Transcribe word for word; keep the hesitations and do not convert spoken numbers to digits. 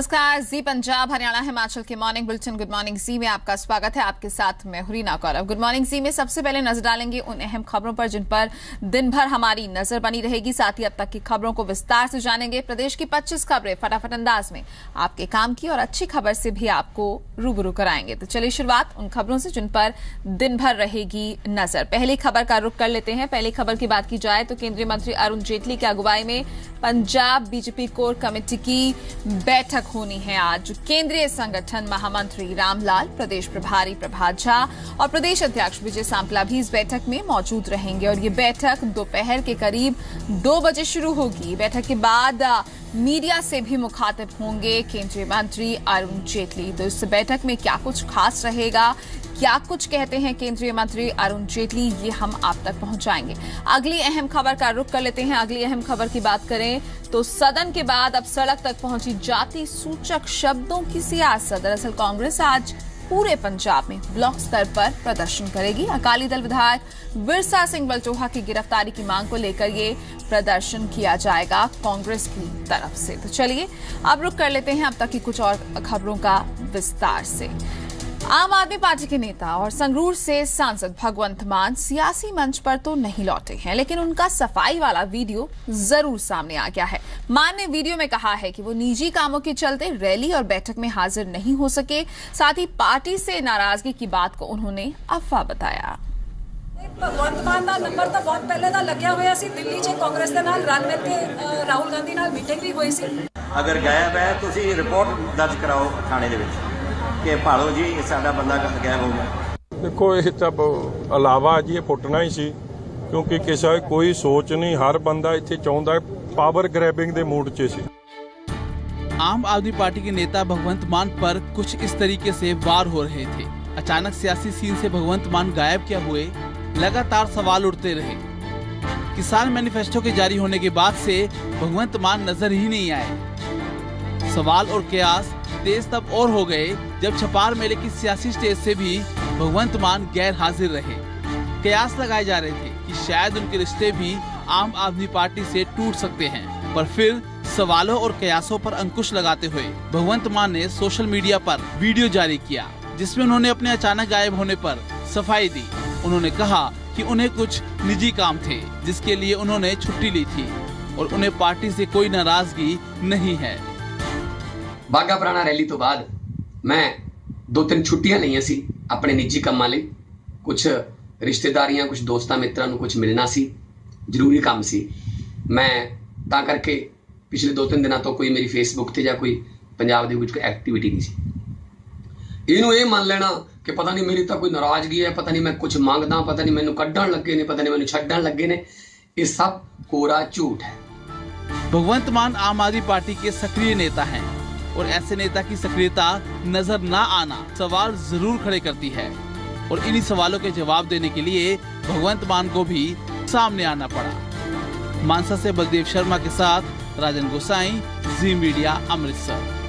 नमस्कार, जी पंजाब हरियाणा हिमाचल के morning bulletin good morning Zee में आपका स्वागत है। आपके साथ मैं हुरीना गौरव। गुड मॉर्निंग जी में सबसे पहले नजर डालेंगे उन अहम खबरों पर जिन पर दिन भर हमारी नजर बनी रहेगी। साथ ही अब तक की खबरों को विस्तार से जानेंगे। प्रदेश की पच्चीस खबरें फटाफट अंदाज में आपके काम की और अच्छी खबर से भी आपको रूबरू कराएंगे। तो चलिए शुरुआत उन खबरों से जिन पर दिन भर रहेगी नजर। पहली खबर का रुख कर लेते हैं। पहली खबर की बात की जाए तो केंद्रीय मंत्री अरुण जेटली की अगुवाई में पंजाब बीजेपी कोर कमेटी की बैठक होनी है आज। केंद्रीय संगठन महामंत्री रामलाल, प्रदेश प्रभारी प्रभात झा और प्रदेश अध्यक्ष विजय सांपला भी इस बैठक में मौजूद रहेंगे और ये बैठक दोपहर के करीब दो बजे शुरू होगी। बैठक के बाद मीडिया से भी मुखातिब होंगे केंद्रीय मंत्री अरुण जेटली। तो इस बैठक में क्या कुछ खास रहेगा, क्या कुछ कहते हैं केंद्रीय मंत्री अरुण जेटली, ये हम आप तक पहुंचाएंगे। अगली अहम खबर का रुख कर लेते हैं। अगली अहम खबर की बात करें तो सदन के बाद अब सड़क तक पहुंची जाति सूचक शब्दों की सियासत। दरअसल कांग्रेस आज पूरे पंजाब में ब्लॉक स्तर पर प्रदर्शन करेगी। अकाली दल विधायक विरसा सिंह बलचोहा की गिरफ्तारी की मांग को लेकर ये प्रदर्शन किया जाएगा कांग्रेस की तरफ से। तो चलिए अब रुख कर लेते हैं अब तक की कुछ और खबरों का विस्तार से। आम आदमी पार्टी के नेता और संगरूर से सांसद भगवंत मान सियासी मंच पर तो नहीं लौटे हैं, लेकिन उनका सफाई वाला वीडियो जरूर सामने आ गया है। मान ने वीडियो में कहा है कि वो निजी कामों के चलते रैली और बैठक में हाजिर नहीं हो सके। साथ ही पार्टी से नाराजगी की बात को उन्होंने अफवाह बताया। भगवंत मान ਦਾ ਨੰਬਰ ਤਾਂ ਬਹੁਤ ਪਹਿਲੇ ਦਾ ਲੱਗਿਆ ਹੋਇਆ ਸੀ। ਦਿੱਲੀ 'ਚ ਕਾਂਗਰਸ ਦੇ ਨਾਲ ਰਲ ਮਿਲ ਕੇ ਰਾਹੁਲ ਗਾਂਧੀ ਨਾਲ ਮੀਟਿੰਗ ਵੀ ਹੋਈ ਸੀ। ਅਗਰ ਗਾਇਬ ਹੈ ਤੁਸੀਂ ਰਿਪੋਰਟ ਦਰਜ ਕਰਾਓ ਥਾਣੇ ਦੇ ਵਿੱਚ ਕਿ ਭਾਲੋ ਜੀ ਇਹ ਸਾਡਾ ਬੰਦਾ ਗਾਇਬ ਹੋ ਗਿਆ। ਦੇਖੋ ਇਹ ਤਾਂ ਇਲਾਵਾ ਜੀ ਇਹ ਫੁੱਟਣਾ ਹੀ ਸੀ, ਕਿਉਂਕਿ ਕਿਸੇ ਕੋਈ ਸੋਚ नहीं, हर बंदा ਇੱਥੇ ਚਾਹੁੰਦਾ पावर ग्रैबिंग ਦੇ मूड 'ਚ ਸੀ। आम आदमी पार्टी के नेता भगवंत मान पर कुछ इस तरीके से वार हो रहे थे। अचानक सियासी सीन से भगवंत मान गायब क्या हुए, लगातार सवाल उठते रहे। किसान मैनिफेस्टो के जारी होने के बाद से भगवंत मान नजर ही नहीं आए। सवाल और कयास तेज तब और हो गए जब छपार मेले की सियासी स्टेज से भी भगवंत मान गैर हाजिर रहे। कयास लगाए जा रहे थे कि शायद उनके रिश्ते भी आम आदमी पार्टी से टूट सकते हैं, पर फिर सवालों और कयासों पर अंकुश लगाते हुए भगवंत मान ने सोशल मीडिया पर वीडियो जारी किया, जिसमें उन्होंने अपने अचानक गायब होने पर सफाई दी। उन्होंने कहा कि उन्हें कुछ निजी काम थे जिसके लिए उन्होंने छुट्टी ली थी और उन्हें पार्टी से कोई नाराजगी नहीं है। बाघा पुराना रैली तो बाद मैं दो तीन छुट्टियां लईਆਂ ਸੀ ਆਪਣੇ ਨਿੱਜੀ ਕੰਮਾਂ ਲਈ। कुछ रिश्तेदारियां, कुछ दोस्तां मित्रां ਨੂੰ कुछ मिलना ਸੀ, ਜ਼ਰੂਰੀ ਕੰਮ ਸੀ। मैं ਤਾਂ ਕਰਕੇ ਪਿਛਲੇ ਦੋ ਤਿੰਨ ਦਿਨਾਂ ਤੋਂ ਕੋਈ ਮੇਰੀ ਫੇਸਬੁੱਕ ਤੇ ਜਾਂ ਕੋਈ ਪੰਜਾਬ ਦੇ ਵਿੱਚ ਕੋਈ ਐਕਟੀਵਿਟੀ ਨਹੀਂ ਸੀ। ਇਹਨੂੰ ਇਹ ਮੰਨ ਲੈਣਾ ਕਿ ਪਤਾ ਨਹੀਂ ਮੇਰੀ ਤਾਂ ਕੋਈ ਨਾਰਾਜ਼ਗੀ ਹੈ, ਪਤਾ ਨਹੀਂ ਮੈਂ ਕੁਝ ਮੰਗਦਾ, ਪਤਾ ਨਹੀਂ ਮੈਨੂੰ ਕੱਢਣ ਲੱਗੇ ਨੇ, ਪਤਾ ਨਹੀਂ ਮੈਨੂੰ ਛੱਡਣ ਲੱਗੇ ਨੇ, ਇਹ सब कोरा झूठ है। भगवंत मान आम आदमी पार्टी के सक्रिय नेता हैं और ऐसे नेता की सक्रियता नजर न आना सवाल जरूर खड़े करती है और इन्हीं सवालों के जवाब देने के लिए भगवंत मान को भी सामने आना पड़ा। मानसा से बलदेव शर्मा के साथ राजन गोसाई, जी मीडिया, अमृतसर।